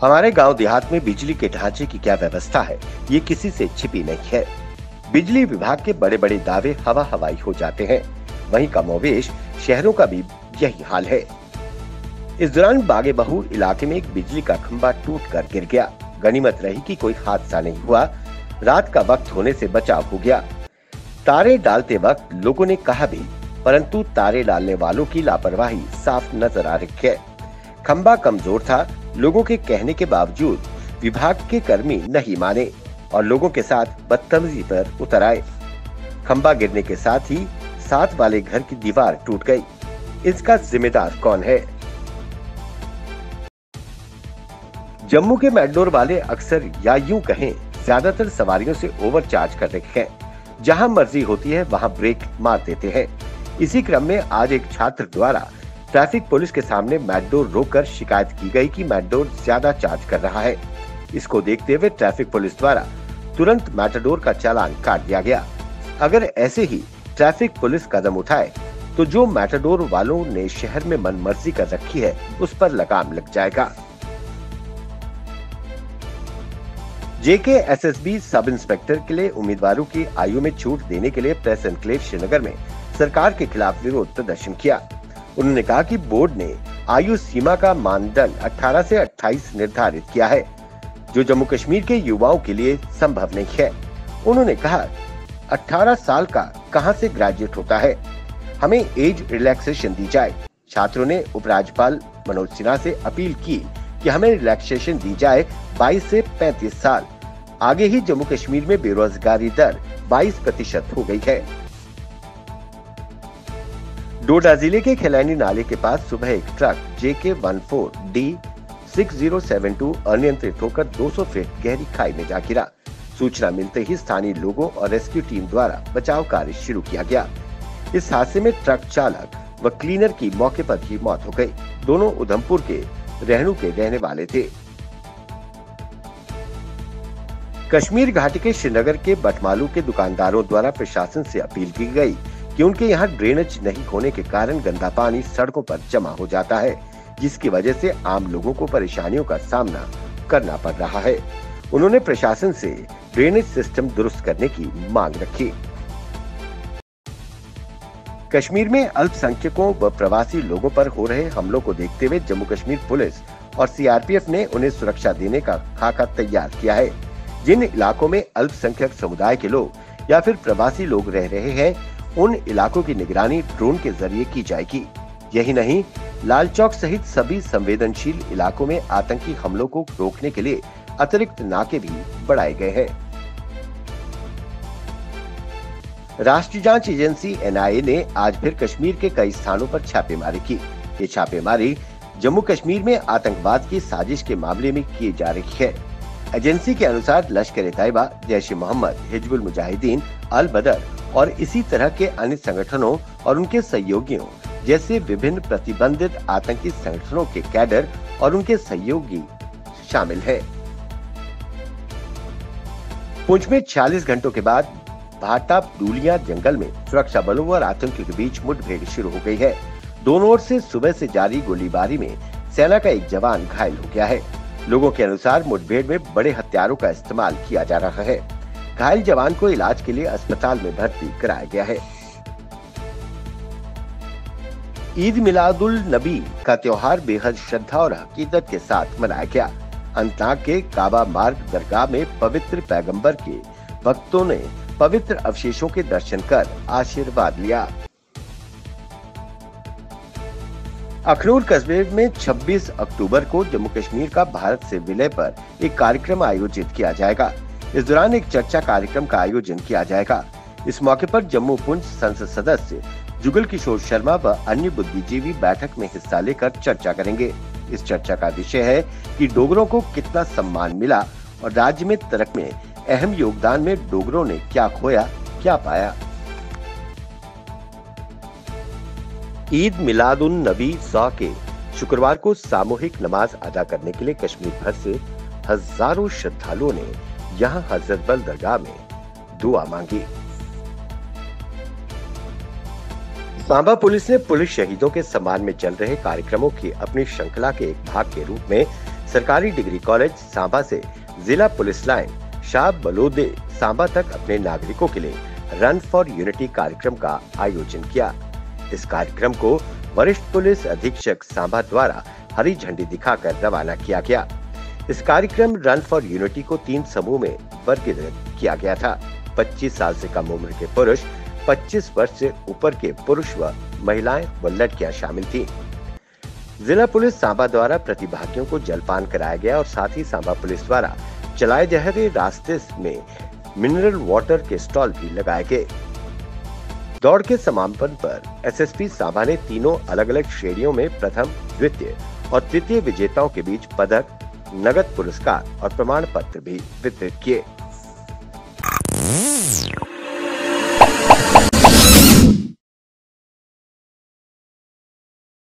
हमारे गांव देहात में बिजली के ढांचे की क्या व्यवस्था है, ये किसी से छिपी नहीं है। बिजली विभाग के बड़े बड़े दावे हवा हवाई हो जाते हैं। वहीं कमोवेश शहरों का भी यही हाल है। इस दौरान बागे बहूर इलाके में एक बिजली का खंभा टूटकर गिर गया। गनीमत रही कि कोई हादसा नहीं हुआ। रात का वक्त होने से बचाव हो गया। तारे डालते वक्त लोगों ने कहा भी, परंतु तारे डालने वालों की लापरवाही साफ नजर आ रही है। खंभा कमजोर था। लोगों के कहने के बावजूद विभाग के कर्मी नहीं माने और लोगों के साथ बदतमीजी पर उतर आए। खंभा गिरने के साथ ही साथ वाले घर की दीवार टूट गई। इसका जिम्मेदार कौन है? जम्मू के मेट्रो वाले अक्सर या यूं कहें ज्यादातर सवारियों से ओवरचार्ज कर रहे हैं। जहां मर्जी होती है वहां ब्रेक मार देते हैं। इसी क्रम में आज एक छात्र द्वारा ट्रैफिक पुलिस के सामने मैटडोर रोककर शिकायत की गई कि मैटडोर ज्यादा चार्ज कर रहा है। इसको देखते हुए ट्रैफिक पुलिस द्वारा तुरंत मैटाडोर का चालान काट दिया गया। अगर ऐसे ही ट्रैफिक पुलिस कदम उठाए तो जो मैटाडोर वालों ने शहर में मनमर्जी कर रखी है उस पर लगाम लग जाएगा। JKSSB सब इंस्पेक्टर के लिए उम्मीदवारों की आयु में छूट देने के लिए प्रेस एनक्लेव श्रीनगर में सरकार के खिलाफ विरोध प्रदर्शन किया। उन्होंने कहा कि बोर्ड ने आयु सीमा का मानदंड 18 से 28 निर्धारित किया है, जो जम्मू कश्मीर के युवाओं के लिए संभव नहीं है। उन्होंने कहा 18 साल का कहां से ग्रेजुएट होता है, हमें एज रिलैक्सेशन दी जाए। छात्रों ने उपराज्यपाल मनोज सिन्हा से अपील की कि हमें रिलैक्सेशन दी जाए 22 से 35 साल। आगे ही जम्मू कश्मीर में बेरोजगारी दर 22% हो गई है। डोडा जिले के खैलानी नाले के पास सुबह एक ट्रक JK14D6072 अनियंत्रित होकर 200 फीट गहरी खाई में जा गिरा। सूचना मिलते ही स्थानीय लोगों और रेस्क्यू टीम द्वारा बचाव कार्य शुरू किया गया। इस हादसे में ट्रक चालक व क्लीनर की मौके पर ही मौत हो गई। दोनों उधमपुर के रहणु के रहने वाले थे। कश्मीर घाटी के श्रीनगर के बटमालू के दुकानदारों द्वारा प्रशासन से अपील की गई कि उनके यहाँ ड्रेनेज नहीं होने के कारण गंदा पानी सड़कों पर जमा हो जाता है, जिसकी वजह से आम लोगों को परेशानियों का सामना करना पड़ रहा है। उन्होंने प्रशासन से ड्रेनेज सिस्टम दुरुस्त करने की मांग रखी। कश्मीर में अल्पसंख्यकों व प्रवासी लोगों पर हो रहे हमलों को देखते हुए जम्मू कश्मीर पुलिस और CRPF ने उन्हें सुरक्षा देने का खाका तैयार किया है। जिन इलाकों में अल्पसंख्यक समुदाय के लोग या फिर प्रवासी लोग रह रहे हैं, उन इलाकों की निगरानी ड्रोन के जरिए की जाएगी। यही नहीं, लाल चौक सहित सभी संवेदनशील इलाकों में आतंकी हमलों को रोकने के लिए अतिरिक्त नाके भी बढ़ाए गए हैं। राष्ट्रीय जांच एजेंसी NIA ने आज फिर कश्मीर के कई स्थानों पर छापेमारी की। ये छापेमारी जम्मू कश्मीर में आतंकवाद की साजिश के मामले में की जा रही है। एजेंसी के अनुसार लश्कर-ए-तैयबा, जैश-ए-मोहम्मद, हिजबुल मुजाहिदीन, अल बदर और इसी तरह के अन्य संगठनों और उनके सहयोगियों जैसे विभिन्न प्रतिबंधित आतंकी संगठनों के कैडर और उनके सहयोगी शामिल हैं। पुंछ में 46 घंटों के बाद भाटा डूलिया जंगल में सुरक्षा बलों और आतंकियों के बीच मुठभेड़ शुरू हो गई है। दोनों ओर से सुबह से जारी गोलीबारी में सेना का एक जवान घायल हो गया है। लोगों के अनुसार मुठभेड़ में बड़े हथियारों का इस्तेमाल किया जा रहा है। घायल जवान को इलाज के लिए अस्पताल में भर्ती कराया गया है। ईद मिलादुल नबी का त्योहार बेहद श्रद्धा और अकीदत के साथ मनाया गया। अनंतनाग के काबा मार्ग दरगाह में पवित्र पैगंबर के भक्तों ने पवित्र अवशेषों के दर्शन कर आशीर्वाद लिया। अखनूर कस्बे में 26 अक्टूबर को जम्मू कश्मीर का भारत से विलय पर एक कार्यक्रम आयोजित किया जाएगा। इस दौरान एक चर्चा कार्यक्रम का आयोजन किया जाएगा। इस मौके पर जम्मू पुंछ संसद सदस्य जुगल किशोर शर्मा व अन्य बुद्धिजीवी बैठक में हिस्सा लेकर चर्चा करेंगे। इस चर्चा का विषय है कि डोगरों को कितना सम्मान मिला और राज्य में तरक्की में अहम योगदान में डोगरों ने क्या खोया, क्या पाया। ईद मिलादुन नबी सौ के शुक्रवार को सामूहिक नमाज अदा करने के लिए कश्मीर भर से हजारों श्रद्धालुओं ने यहां हजरत बल दरगाह में दुआ मांगी। सांबा पुलिस ने पुलिस शहीदों के सम्मान में चल रहे कार्यक्रमों की अपनी श्रृंखला के एक भाग के रूप में सरकारी डिग्री कॉलेज सांबा से जिला पुलिस लाइन शाह बलोदे सांबा तक अपने नागरिकों के लिए रन फॉर यूनिटी कार्यक्रम का आयोजन किया। इस कार्यक्रम को वरिष्ठ पुलिस अधीक्षक सांबा द्वारा हरी झंडी दिखाकर रवाना किया गया। इस कार्यक्रम रन फॉर यूनिटी को 3 समूह में वर्गीकृत किया गया था। 25 साल से कम उम्र के पुरुष, 25 वर्ष से ऊपर के पुरुष व महिलाएं व लड़कियां शामिल थीं। जिला पुलिस सांबा द्वारा प्रतिभागियों को जलपान कराया गया और साथ ही सांबा पुलिस द्वारा चलाए जा रहे रास्ते में मिनरल वाटर के स्टॉल भी लगाए गए। दौड़ के समापन पर एसएसपी सांबा ने तीनों अलग अलग श्रेणियों में प्रथम, द्वितीय और तृतीय विजेताओं के बीच पदक, नगद पुरस्कार और प्रमाण पत्र भी वितरित किए।